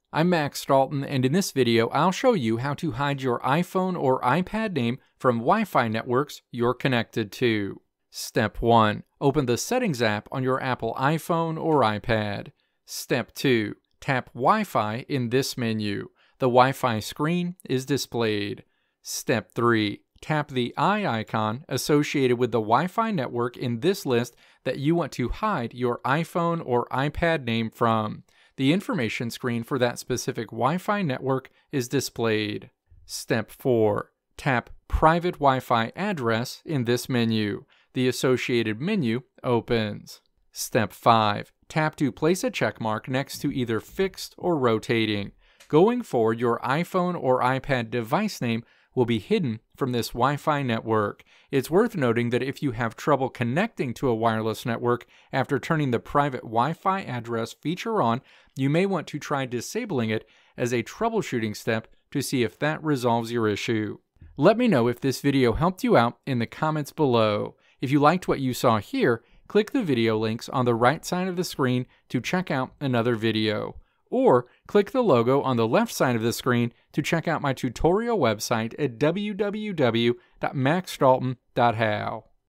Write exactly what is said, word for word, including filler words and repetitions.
I'm Max Dalton, and in this video I'll show you how to hide your iPhone or iPad name from Wi-Fi networks you're connected to. Step one. Open the Settings app on your Apple iPhone or iPad. Step two. Tap Wi-Fi in this menu. The Wi-Fi screen is displayed. Step three. Tap the eye icon associated with the Wi-Fi network in this list that you want to hide your iPhone or iPad name from. The information screen for that specific Wi-Fi network is displayed. Step four. Tap Private Wi-Fi Address in this menu. The associated menu opens. Step five. Tap to place a check mark next to either fixed or rotating. Going forward, your iPhone or iPad device name will be hidden from this Wi-Fi network. It's worth noting that if you have trouble connecting to a wireless network after turning the private Wi-Fi address feature on, you may want to try disabling it as a troubleshooting step to see if that resolves your issue. Let me know if this video helped you out in the comments below. If you liked what you saw here, click the video links on the right side of the screen to check out another video. Or click the logo on the left side of the screen to check out my tutorial website at w w w dot max dalton dot how.